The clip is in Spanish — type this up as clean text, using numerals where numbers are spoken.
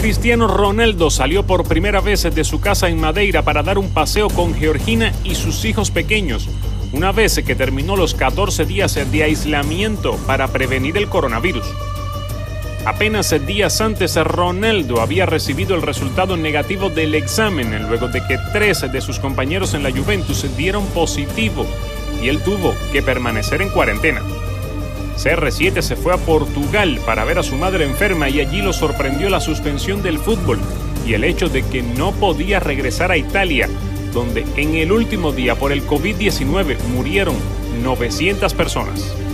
Cristiano Ronaldo salió por primera vez de su casa en Madeira para dar un paseo con Georgina y sus hijos pequeños, una vez que terminó los 14 días de aislamiento para prevenir el coronavirus. Apenas días antes, Ronaldo había recibido el resultado negativo del examen luego de que 3 de sus compañeros en la Juventus dieron positivo y él tuvo que permanecer en cuarentena. CR7 se fue a Portugal para ver a su madre enferma y allí lo sorprendió la suspensión del fútbol y el hecho de que no podía regresar a Italia, donde en el último día por el COVID-19 murieron 900 personas.